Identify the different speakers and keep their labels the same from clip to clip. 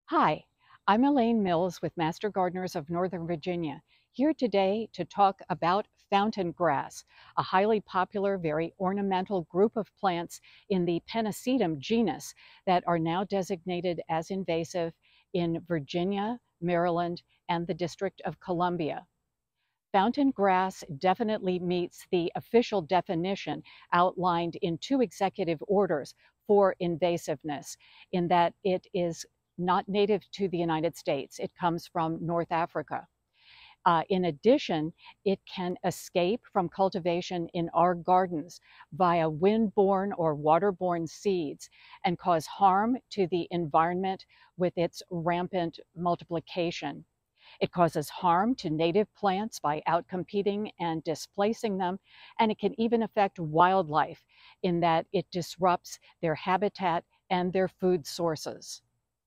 Speaker 1: Hi, I'm Elaine Mills with Master Gardeners of Northern Virginia, here today to talk about fountain grass, a highly popular, very ornamental group of plants in the Pennisetum genus that are now designated as invasive in Virginia, Maryland, and the District of Columbia. Fountain grass definitely meets the official definition outlined in two executive orders for invasiveness, in that it is not native to the United States. It comes from North Africa. In addition, it can escape from cultivation in our gardens via wind-borne or water-borne seeds and cause harm to the environment with its rampant multiplication. It causes harm to native plants by outcompeting and displacing them, and it can even affect wildlife in that it disrupts their habitat and their food sources.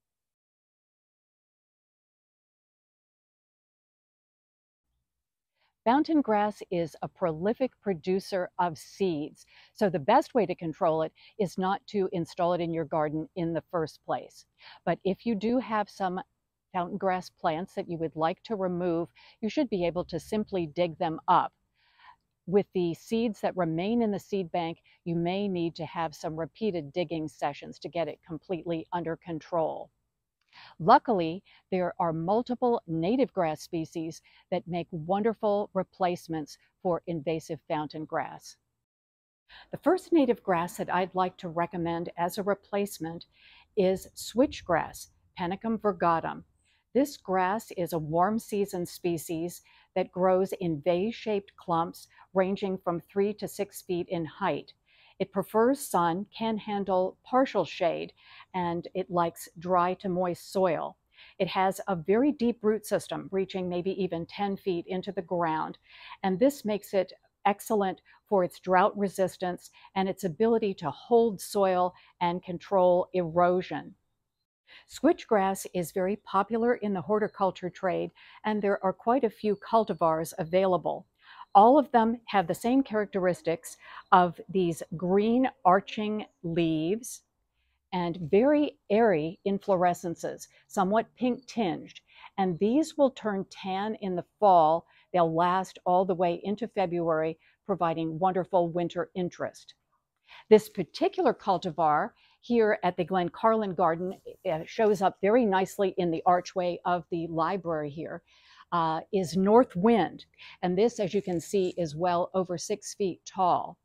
Speaker 1: Fountain grass is a prolific producer of seeds, so the best way to control it is not to install it in your garden in the first place. But if you do have some fountain grass plants that you would like to remove, you should be able to simply dig them up. With the seeds that remain in the seed bank, you may need to have some repeated digging sessions to get it completely under control. Luckily, there are multiple native grass species that make wonderful replacements for invasive fountain grass. The first native grass that I'd like to recommend as a replacement is switchgrass, Panicum virgatum. This grass is a warm season species that grows in vase-shaped clumps ranging from 3 to 6 feet in height. It prefers sun, can handle partial shade, and it likes dry to moist soil. It has a very deep root system, reaching maybe even 10 feet into the ground, and this makes it excellent for its drought resistance and its ability to hold soil and control erosion. Switchgrass is very popular in the horticulture trade, and there are quite a few cultivars available. All of them have the same characteristics of these green arching leaves and very airy inflorescences, somewhat pink tinged. And these will turn tan in the fall. They'll last all the way into February, providing wonderful winter interest. This particular cultivar here at the Glen Carlin Garden shows up very nicely in the archway of the library here. Is North Wind. And this, as you can see, is well over 6 feet tall.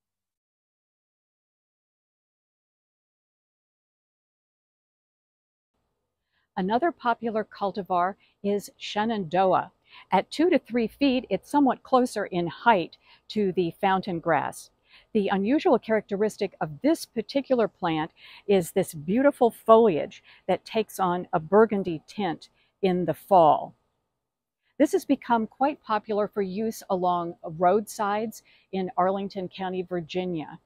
Speaker 1: Another popular cultivar is Shenandoah. At 2 to 3 feet, it's somewhat closer in height to the fountain grass. The unusual characteristic of this particular plant is this beautiful foliage that takes on a burgundy tint in the fall. This has become quite popular for use along roadsides in Arlington County, Virginia.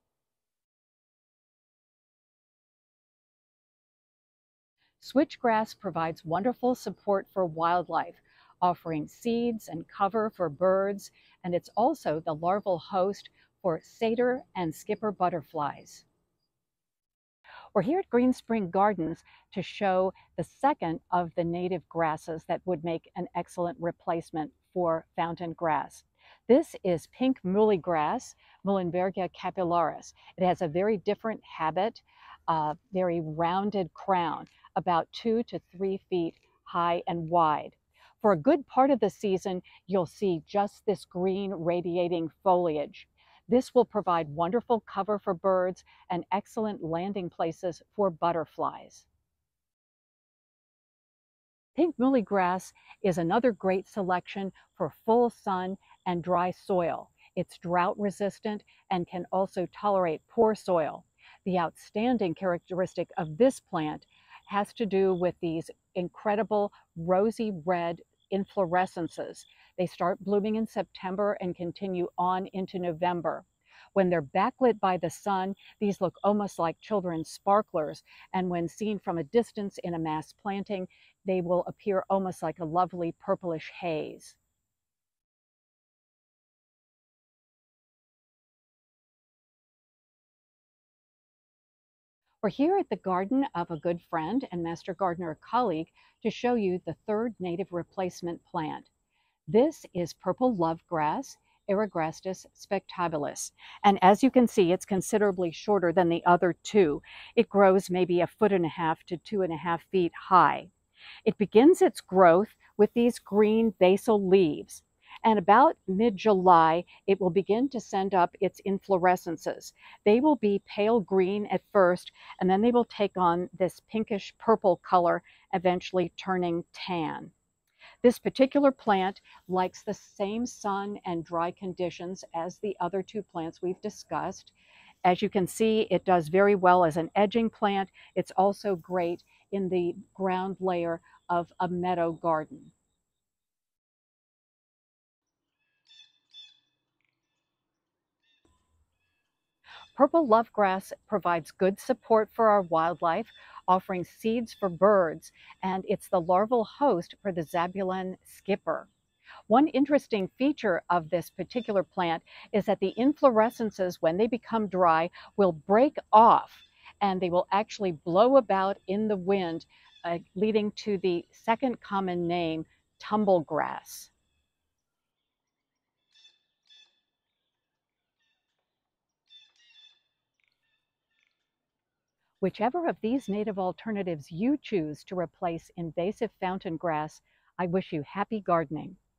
Speaker 1: Switchgrass provides wonderful support for wildlife, offering seeds and cover for birds, and it's also the larval host for satyr and skipper butterflies. We're here at Green Spring Gardens to show the second of the native grasses that would make an excellent replacement for fountain grass. This is pink muhly grass, Muhlenbergia capillaris. It has a very different habit, very rounded crown, about 2 to 3 feet high and wide. For a good part of the season, you'll see just this green radiating foliage. This will provide wonderful cover for birds and excellent landing places for butterflies. Pink muhly grass is another great selection for full sun and dry soil. It's drought resistant and can also tolerate poor soil. The outstanding characteristic of this plant has to do with these incredible rosy red inflorescences. They start blooming in September and continue on into November. When they're backlit by the sun, these look almost like children's sparklers, and when seen from a distance in a mass planting, they will appear almost like a lovely purplish haze. We're here at the garden of a good friend and master gardener colleague to show you the third native replacement plant. This is purple lovegrass, Eragrastis spectabilis. And as you can see, it's considerably shorter than the other two. It grows maybe 1.5 to 2.5 feet high. It begins its growth with these green basal leaves. And about mid-July, it will begin to send up its inflorescences. They will be pale green at first, and then they will take on this pinkish purple color, eventually turning tan. This particular plant likes the same sun and dry conditions as the other two plants we've discussed. As you can see, it does very well as an edging plant. It's also great in the ground layer of a meadow garden. Purple lovegrass provides good support for our wildlife, offering seeds for birds, and it's the larval host for the Zabulan skipper. One interesting feature of this particular plant is that the inflorescences, when they become dry, will break off and they will actually blow about in the wind, leading to the second common name, tumblegrass. Whichever of these native alternatives you choose to replace invasive fountain grass, I wish you happy gardening.